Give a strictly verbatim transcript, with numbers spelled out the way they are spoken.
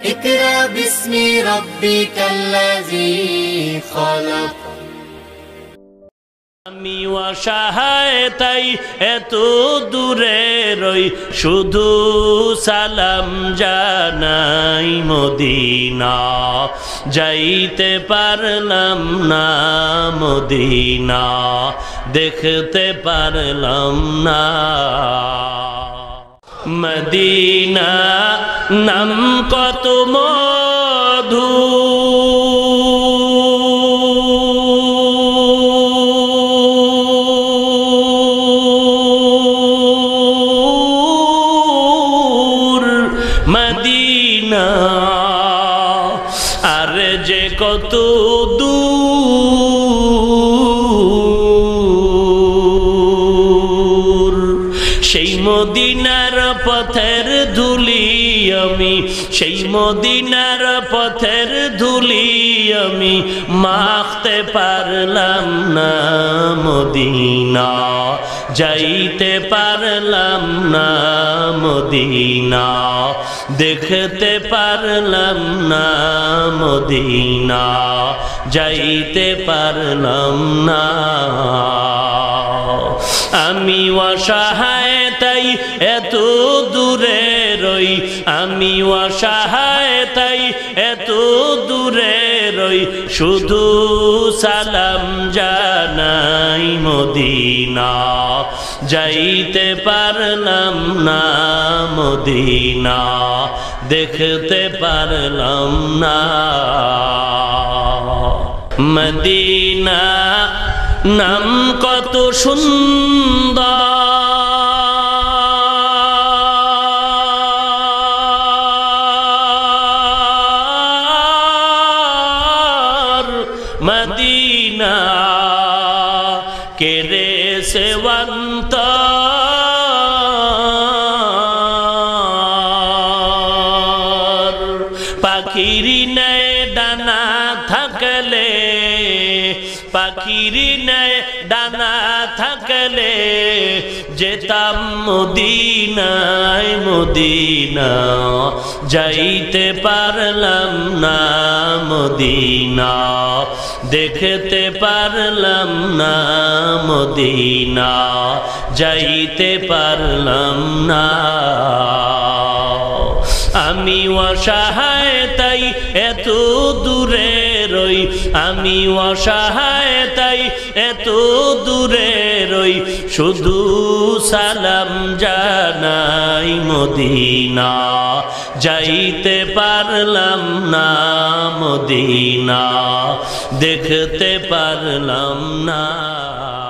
اقرأ باسم ربك الذي خلق আমি অসহায় তাই এত দূরে রই শুধু সালাম জানাই মদিনা যাইতে পারলাম না মদিনা দেখতে পারলাম না মদিনা নাম কত মধু মদিনা আর যে কত দূর সেই মদিনার পথের ধুলি আমি সেই মদিনার পথের ধুলি আমি মাখতে পারলাম না মদিনা যাইতে পারলাম না মদিনা দেখতে পারলাম না মদিনা যাইতে পারলাম না আমি অসহায় তাই এত দূরে রই আমি অসহায় তাই এত দূরে রই শুধু সালাম জানাই মদিনা যাইতে পারলাম না মদিনা দেখতে পারলাম না মদিনা নাম কত সুন্দর মদিনা কেরে সেবন্ত পাখিরি নেয় ডানা থাকলে পাখিরি নেয় ডানা থাকলে যেতাম মদিনায় মদিনা যাইতে পারলাম না মদিনা দেখতে পারলাম না মদিনা যাইতে পারলাম না আমি অসহায় তাই এত দূরে রই আমি অসহায় তাই এত দূরে রই শুধু সালাম জানাই মদিনা যাইতে পারলাম না মদিনা দেখতে পারলাম না।